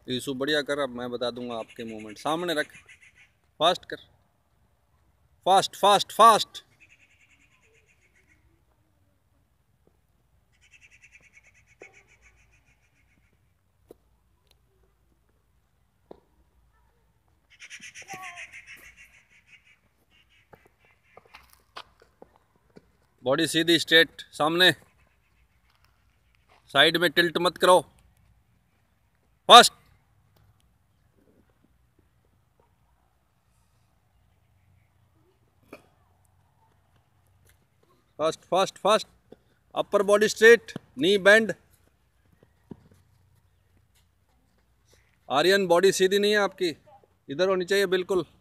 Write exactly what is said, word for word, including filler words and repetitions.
Issue बढ़िया कर, अब मैं बता दूंगा आपके मूवमेंट। सामने रख, फास्ट कर, फास्ट फास्ट फास्ट। बॉडी सीधी स्ट्रेट, सामने, साइड में टिल्ट मत करो, fast. Fast fast fast. Upper body straight, knee bend. Aryan body सीधी नहीं है आपकी, इधर होनी चाहिए बिल्कुल।